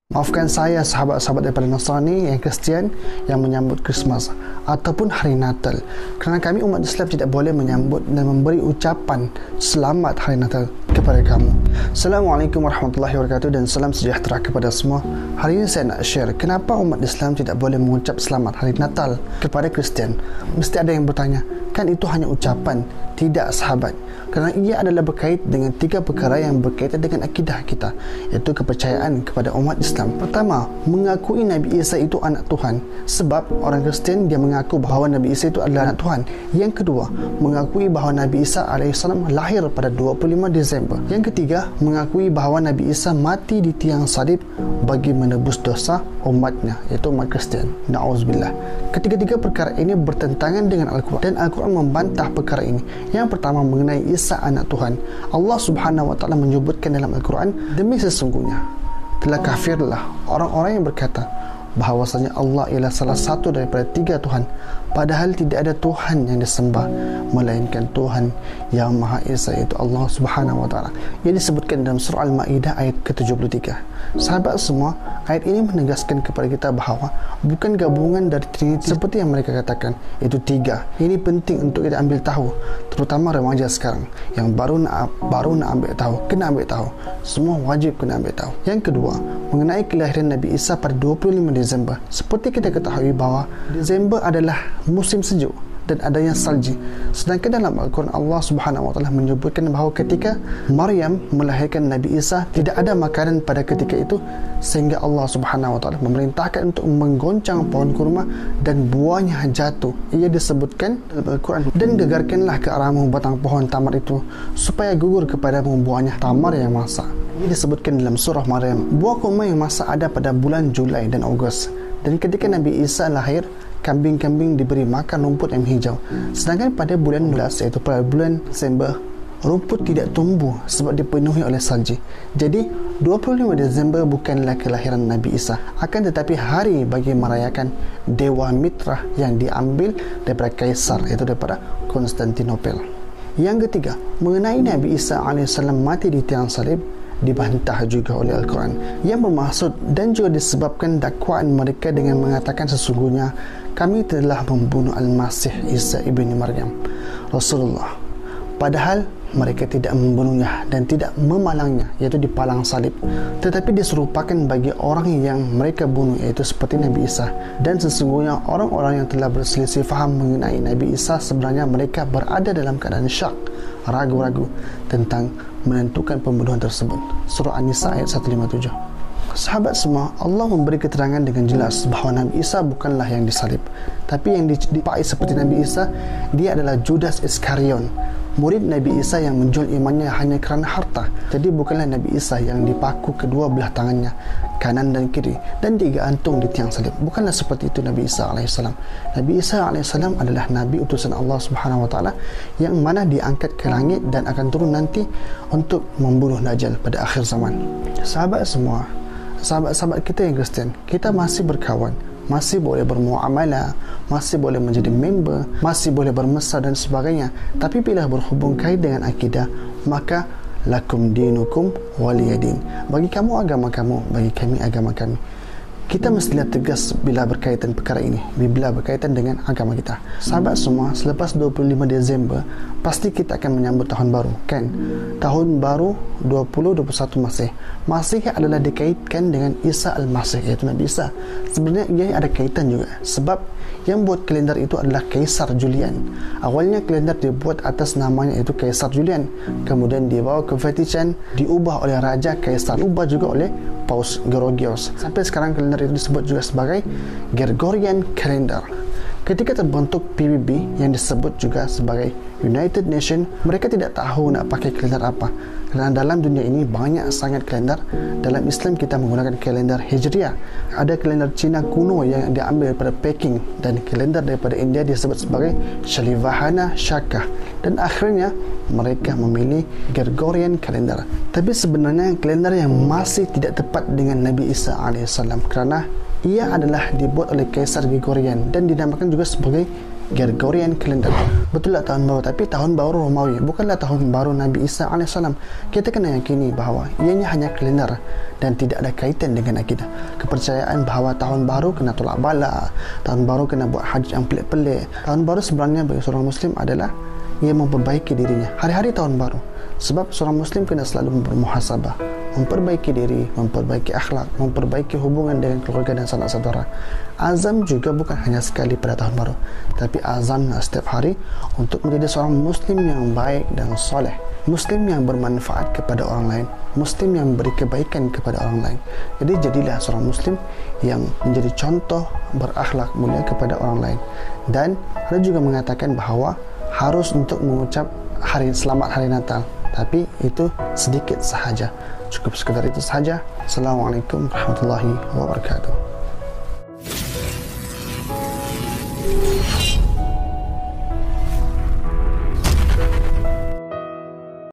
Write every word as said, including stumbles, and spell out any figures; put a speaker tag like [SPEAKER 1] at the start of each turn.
[SPEAKER 1] Maafkan saya sahabat-sahabat daripada Nasrani yang Kristian yang menyambut Christmas ataupun Hari Natal, kerana kami umat Islam tidak boleh menyambut dan memberi ucapan selamat Hari Natal kepada kamu. Assalamualaikum warahmatullahi wabarakatuh dan salam sejahtera kepada semua. Hari ini saya nak share kenapa umat Islam tidak boleh mengucap selamat Hari Natal kepada Kristian. Mesti ada yang bertanya, kan itu hanya ucapan. Tidak, sahabat, kerana ia adalah berkait dengan tiga perkara yang berkaitan dengan akidah kita, iaitu kepercayaan kepada umat Islam. Pertama, mengakui Nabi Isa itu anak Tuhan, sebab orang Kristian dia mengaku bahawa Nabi Isa itu adalah anak Tuhan. Yang kedua, mengakui bahawa Nabi Isa alaihissalam lahir pada dua puluh lima Disember. Yang ketiga, mengakui bahawa Nabi Isa mati di tiang salib bagi menebus dosa umatnya, iaitu umat Kristian. Na'udzubillah. Ketiga-tiga perkara ini bertentangan dengan Al-Quran, dan Al-Quran membantah perkara ini. Yang pertama, mengenai Isa anak Tuhan. Allah Subhanahu wa taala menyebutkan dalam Al-Quran, demi sesungguhnya telah kafirlah orang-orang yang berkata bahawasanya Allah ialah salah satu daripada tiga Tuhan, padahal tidak ada Tuhan yang disembah melainkan Tuhan yang Maha Esa, iaitu Allah Subhanahu wa taala. Ia disebutkan dalam surah Al-Maidah ayat ke tujuh puluh tiga. Sahabat semua, ayat ini menegaskan kepada kita bahawa bukan gabungan dari Trinity seperti yang mereka katakan, iaitu tiga. Ini penting untuk kita ambil tahu, terutama remaja sekarang yang baru nak baru nak ambil tahu, kena ambil tahu. Semua wajib kena ambil tahu. Yang kedua, mengenai kelahiran Nabi Isa pada dua puluh lima Disember. Seperti kita ketahui bahawa Disember adalah musim sejuk dan adanya salji. Sedangkan dalam Al-Quran Allah Subhanahu wa taala menyebutkan bahawa ketika Maryam melahirkan Nabi Isa, tidak ada makanan pada ketika itu, sehingga Allah Subhanahu wa taala memerintahkan untuk menggoncang pohon kurma dan buahnya jatuh. Ia disebutkan dalam Al-Quran, dan gegarkanlah ke arahmu batang pohon tamar itu supaya gugur kepadamu buahnya tamar yang masak. Ini disebutkan dalam surah Maryam. Buah kurma yang masak ada pada bulan Julai dan Ogos. Dan ketika Nabi Isa lahir, kambing-kambing diberi makan rumput yang hijau. Sedangkan pada bulan dua belas, iaitu pada bulan Desember, rumput tidak tumbuh sebab dipenuhi oleh salji. Jadi dua puluh lima Desember bukanlah kelahiran Nabi Isa, akan tetapi hari bagi merayakan Dewa Mitra yang diambil daripada Kaisar, iaitu daripada Konstantinopel. Yang ketiga, mengenai Nabi Isa alaihissalam mati di tiang salib, dibantah juga oleh Al-Quran yang bermaksud dan juga disebabkan dakwaan mereka dengan mengatakan sesungguhnya kami telah membunuh Al-Masih Isa ibni Maryam Rasulullah, padahal mereka tidak membunuhnya dan tidak memalangnya, iaitu dipalang salib, tetapi diserupakan bagi orang yang mereka bunuh, iaitu seperti Nabi Isa. Dan sesungguhnya orang-orang yang telah berselisih faham mengenai Nabi Isa, sebenarnya mereka berada dalam keadaan syak, ragu-ragu tentang menentukan pembunuhan tersebut. Surah An-Nisa ayat seratus lima puluh tujuh. Sahabat semua, Allah memberi keterangan dengan jelas bahawa Nabi Isa bukanlah yang disalib, tapi yang dipakai seperti Nabi Isa, dia adalah Judas Iskarion, murid Nabi Isa yang menjual imannya hanya kerana harta. Jadi bukanlah Nabi Isa yang dipaku kedua belah tangannya, kanan dan kiri, dan digantung di tiang salib. Bukanlah seperti itu Nabi Isa alaihissalam. Nabi Isa alaihissalam adalah Nabi utusan Allah Subhanahu wa taala yang mana diangkat ke langit dan akan turun nanti untuk membunuh Dajjal pada akhir zaman. Sahabat semua, sahabat-sahabat kita yang Kristian, kita masih berkawan, masih boleh bermuamalah, masih boleh menjadi member, masih boleh bermesra dan sebagainya. Tapi bila berhubung kait dengan akidah, maka lakum dinukum waliyadin. Bagi kamu agama kamu, bagi kami agama kami. Kita mestilah tegas bila berkaitan perkara ini, bila berkaitan dengan agama kita. Sahabat semua, selepas dua puluh lima Desember pasti kita akan menyambut tahun baru, kan? Tahun baru dua ribu dua puluh satu Masih. Masih adalah dikaitkan dengan Isa Al-Masih, iaitu Nabi Isa. Sebenarnya ia ada kaitan juga, sebab yang buat kalender itu adalah Kaisar Julian. Awalnya kalender dibuat atas namanya, iaitu Kaisar Julian. Kemudian dibawa ke Vatikan, diubah oleh Raja Kaisar, ubah juga oleh Paus Gregorius. Sampai sekarang kalender itu disebut juga sebagai Gregorian Calendar. Ketika terbentuk P B B yang disebut juga sebagai United Nations, mereka tidak tahu nak pakai kalender apa. Kerana dalam dunia ini banyak sangat kalender. Dalam Islam kita menggunakan kalender Hijriah. Ada kalender Cina kuno yang diambil daripada Peking, dan kalender daripada India disebut sebagai Shalivahana Shaka. Dan akhirnya mereka memilih Gregorian Calendar. Tapi sebenarnya kalender yang masih tidak tepat dengan Nabi Isa alaihissalam, kerana ia adalah dibuat oleh Kaisar Gregorian dan dinamakan juga sebagai Gregorian calendar. Betul lah tahun baru, tapi tahun baru Romawi, bukanlah tahun baru Nabi Isa alaihissalam. Kita kena yakini bahawa ianya hanya kalender dan tidak ada kaitan dengan akidah. Kepercayaan bahawa tahun baru kena tolak bala, tahun baru kena buat haji yang pelik-pelik. Tahun baru sebenarnya bagi seorang Muslim adalah ia memperbaiki dirinya hari-hari tahun baru. Sebab seorang Muslim kena selalu bermuhasabah, memperbaiki diri, memperbaiki akhlak, memperbaiki hubungan dengan keluarga dan sanak saudara. Azam juga bukan hanya sekali pada tahun baru, tapi azam setiap hari untuk menjadi seorang Muslim yang baik dan soleh, Muslim yang bermanfaat kepada orang lain, Muslim yang beri kebaikan kepada orang lain. Jadi jadilah seorang Muslim yang menjadi contoh berakhlak mulia kepada orang lain. Dan ada juga mengatakan bahawa harus untuk mengucap hari selamat hari Natal, tapi itu sedikit sahaja. Cukup sekadar itu sahaja. Assalamualaikum warahmatullahi wabarakatuh.